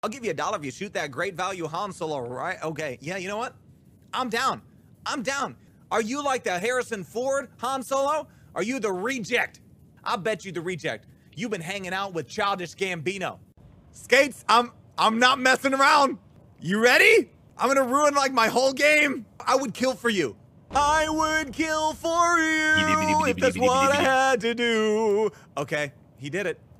I'll give you $1 if you shoot that great value Han Solo, right? Okay, yeah, you know what? I'm down. I'm down. Are you like the Harrison Ford Han Solo? Are you the reject? I bet you the reject. You've been hanging out with Childish Gambino. Skates, I'm not messing around. You ready? I'm gonna ruin like my whole game. I would kill for you. I would kill for you if that's what I had to do. Okay, he did it.